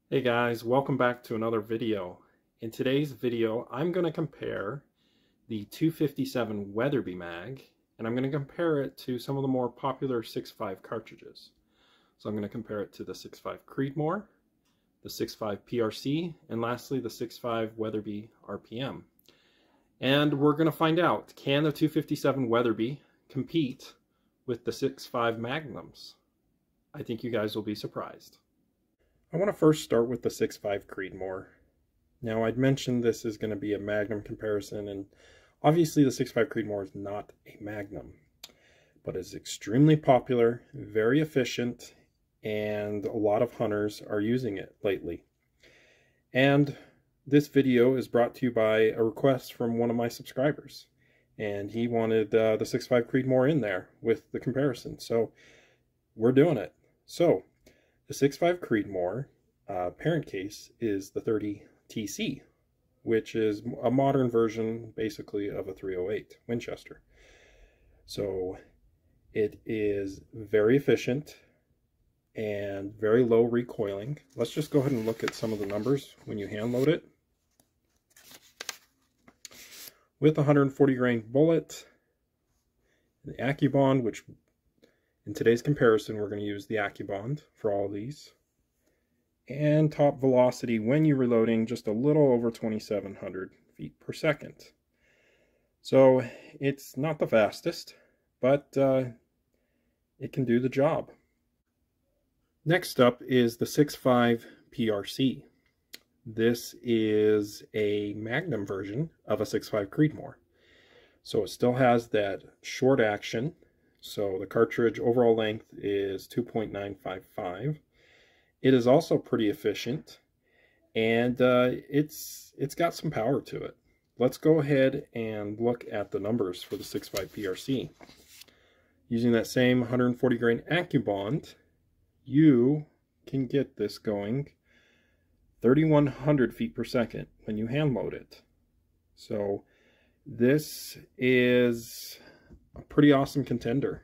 Hey guys, welcome back to another video. In today's video, I'm going to compare the 257 Weatherby mag, and I'm going to compare it to some of the more popular 6.5 cartridges. So I'm going to compare it to the 6.5 Creedmoor, the 6.5 PRC, and lastly the 6.5 Weatherby RPM. And we're going to find out, can the 257 Weatherby compete with the 6.5 Magnums? I think you guys will be surprised. I want to first start with the 6.5 Creedmoor. Now, I'd mentioned this is going to be a Magnum comparison, and obviously the 6.5 Creedmoor is not a Magnum, but it's extremely popular, very efficient, and a lot of hunters are using it lately. And this video is brought to you by a request from one of my subscribers, and he wanted the 6.5 Creedmoor in there with the comparison, so we're doing it. So, the 6.5 Creedmoor parent case is the 30TC, which is a modern version, basically, of a 308 Winchester. So it is very efficient and very low recoiling. Let's just go ahead and look at some of the numbers when you hand load it. With a 140 grain bullet, the AccuBond, which in today's comparison, we're going to use the AccuBond for all these. And top velocity when you're reloading, just a little over 2,700 feet per second. So it's not the fastest, but it can do the job. Next up is the 6.5 PRC. This is a Magnum version of a 6.5 Creedmoor. So it still has that short action. So the cartridge overall length is 2.955. It is also pretty efficient, and it's got some power to it. Let's go ahead and look at the numbers for the 6.5 PRC. Using that same 140 grain AccuBond, you can get this going 3,100 feet per second when you hand load it. So this is a pretty awesome contender.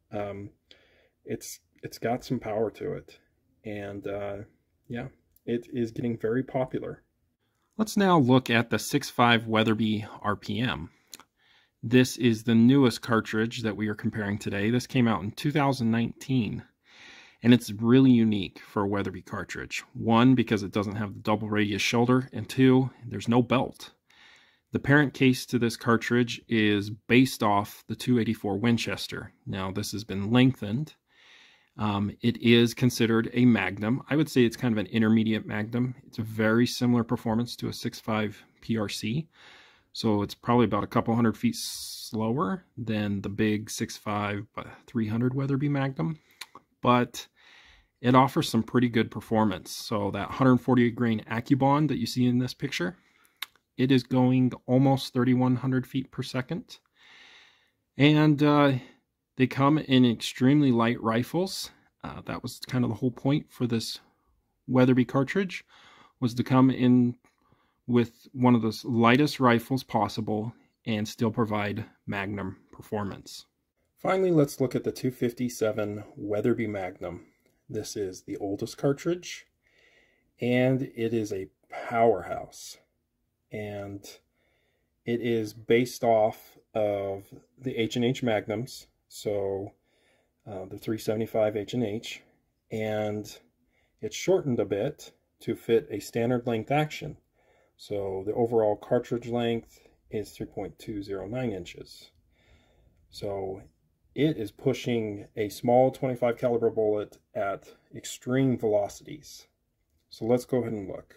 It's got some power to it, and yeah, it is getting very popular. Let's now look at the 6.5 Weatherby RPM. This is the newest cartridge that we are comparing today. This came out in 2019, and it's really unique for a Weatherby cartridge. One, because it doesn't have the double radius shoulder, and two, there's no belt. The parent case to this cartridge is based off the 284 Winchester. Now, this has been lengthened. It is considered a Magnum. I would say it's kind of an intermediate Magnum. It's a very similar performance to a 6.5 PRC. So it's probably about a couple hundred feet slower than the big 6.5 300 Weatherby Magnum. But it offers some pretty good performance. So that 148 grain AccuBond that you see in this picture, it is going almost 3,100 feet per second. And they come in extremely light rifles. That was kind of the whole point for this Weatherby cartridge, was to come in with one of the lightest rifles possible and still provide Magnum performance. Finally, let's look at the 257 Weatherby Magnum. This is the oldest cartridge, and it is a powerhouse. And it is based off of the H&H Magnums, so the 375 H&H, and it's shortened a bit to fit a standard length action. So the overall cartridge length is 3.209 inches. So it is pushing a small 25 caliber bullet at extreme velocities. So let's go ahead and look.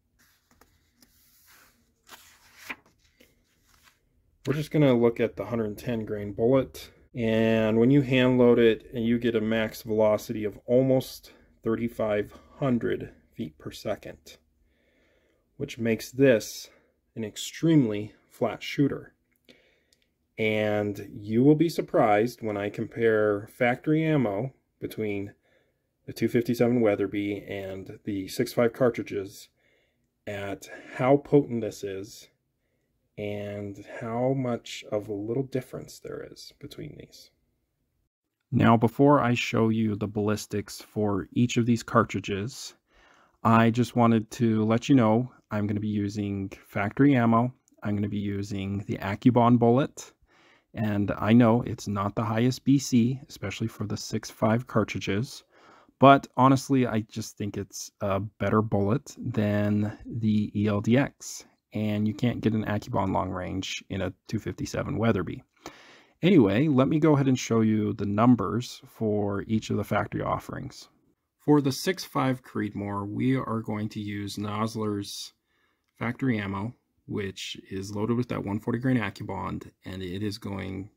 We're just going to look at the 110 grain bullet, and when you hand load it, and you get a max velocity of almost 3,500 feet per second, which makes this an extremely flat shooter. And you will be surprised when I compare factory ammo between the 257 Weatherby and the 6.5 cartridges at how potent this is and how much of a little difference there is between these. Now, before I show you the ballistics for each of these cartridges, I just wanted to let you know I'm going to be using factory ammo. I'm going to be using the AccuBond bullet. And I know it's not the highest BC, especially for the 6.5 cartridges. But honestly, I just think it's a better bullet than the ELDX. And you can't get an AccuBond long range in a 257 Weatherby. Anyway, let me go ahead and show you the numbers for each of the factory offerings. For the 6.5 Creedmoor, we are going to use Nosler's factory ammo, which is loaded with that 140 grain AccuBond, and it is going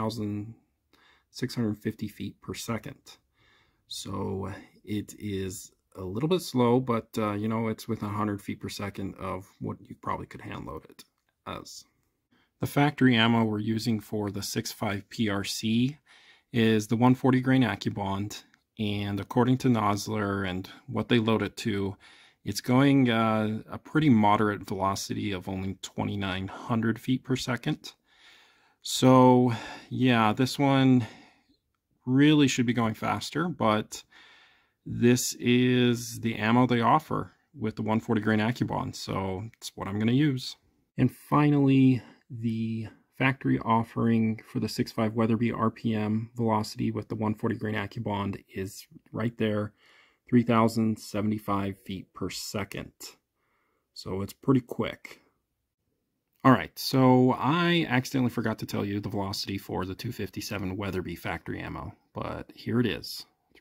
2,650 feet per second. So it is a little bit slow, but you know, it's within 100 feet per second of what you probably could hand load it as. The factory ammo we're using for the 6.5 PRC is the 140 grain AccuBond, and according to Nosler and what they load it to, it's going a pretty moderate velocity of only 2,900 feet per second. So yeah, this one really should be going faster, but this is the ammo they offer with the 140 grain AccuBond, so it's what I'm going to use. And finally, the factory offering for the 6.5 Weatherby RPM velocity with the 140 grain AccuBond is right there, 3,075 feet per second. So it's pretty quick. All right, so I accidentally forgot to tell you the velocity for the 257 Weatherby factory ammo, but here it is,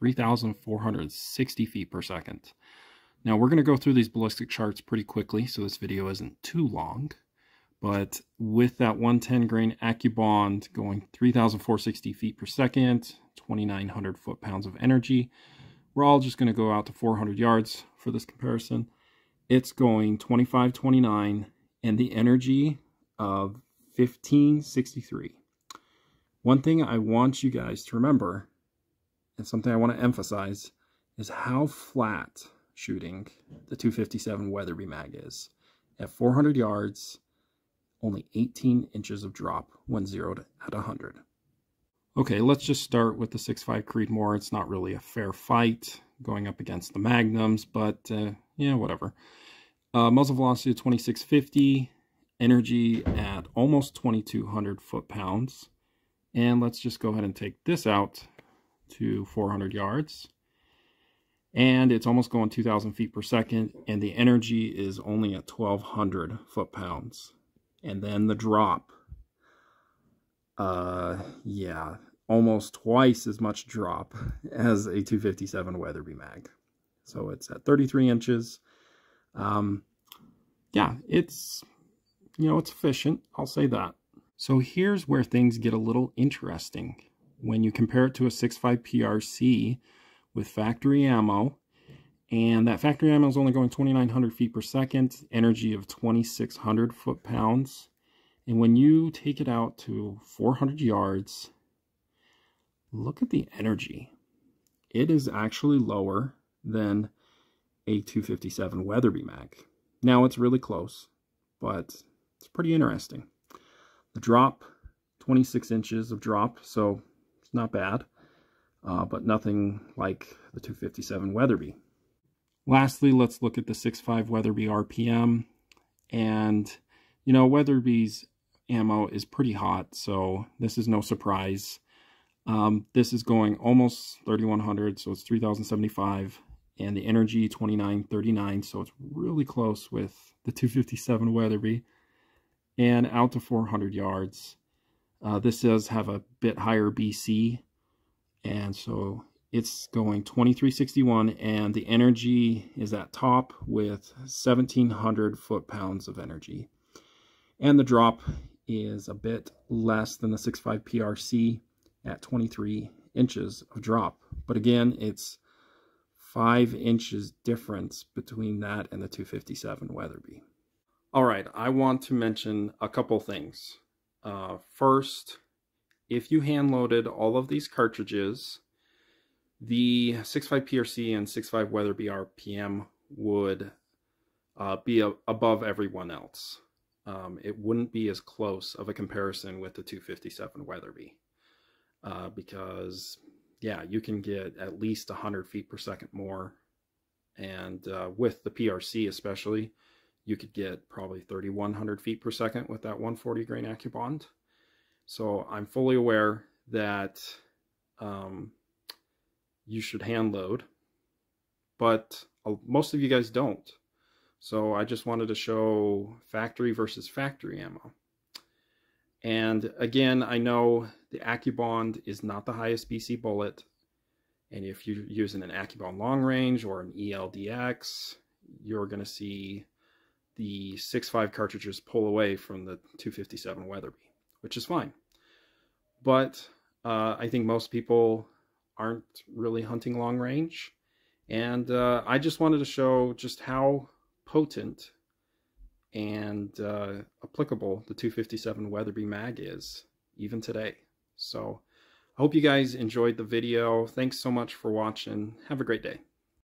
3,460 feet per second. Now we're going to go through these ballistic charts pretty quickly, so this video isn't too long. But with that 110 grain AccuBond going 3,460 feet per second, 2,900 foot-pounds of energy, we're all just going to go out to 400 yards for this comparison. It's going 2529 and the energy of 1563. One thing I want you guys to remember, and something I want to emphasize, is how flat shooting the 257 Weatherby mag is. At 400 yards, only 18 inches of drop when zeroed at 100. Okay, let's just start with the 6.5 Creedmoor. It's not really a fair fight going up against the Magnums, but yeah, whatever. Muzzle velocity of 2650, energy at almost 2,200 foot-pounds. And let's just go ahead and take this out to 400 yards. And it's almost going 2,000 feet per second, and the energy is only at 1,200 foot-pounds. And then the drop, yeah, almost twice as much drop as a 257 Weatherby mag. So it's at 33 inches. Yeah, it's, you know, it's efficient. I'll say that. So here's where things get a little interesting. When you compare it to a 6.5 PRC with factory ammo, and that factory ammo is only going 2,900 feet per second, energy of 2,600 foot-pounds. And when you take it out to 400 yards, look at the energy. It is actually lower than a 257 Weatherby mag. Now it's really close, but it's pretty interesting. The drop, 26 inches of drop, so it's not bad, but nothing like the 257 Weatherby. Lastly, let's look at the 6.5 Weatherby RPM. And, you know, Weatherby's ammo is pretty hot, so this is no surprise. This is going almost 3,100, so it's 3,075, and the energy 2,939, so it's really close with the 257 Weatherby, and out to 400 yards. This does have a bit higher BC, and so it's going 2,361, and the energy is at top with 1,700 foot-pounds of energy. And the drop is a bit less than the 6.5 PRC at 23 inches of drop. But again, it's 5 inches difference between that and the 257 Weatherby. All right, I want to mention a couple things. First, if you hand loaded all of these cartridges, the 6.5 PRC and 6.5 Weatherby RPM would be above everyone else. It wouldn't be as close of a comparison with the 257 Weatherby because, yeah, you can get at least 100 feet per second more And with the PRC especially, you could get probably 3,100 feet per second with that 140 grain AccuBond. So I'm fully aware that you should hand load, but most of you guys don't. So I just wanted to show factory versus factory ammo. And again, I know the AccuBond is not the highest BC bullet. And if you're using an AccuBond long range or an ELDX, you're going to see the 6.5 cartridges pull away from the 257 Weatherby, which is fine. But I think most people aren't really hunting long range. And I just wanted to show just how potent and applicable the 257 Weatherby mag is, even today. So I hope you guys enjoyed the video. Thanks so much for watching. Have a great day.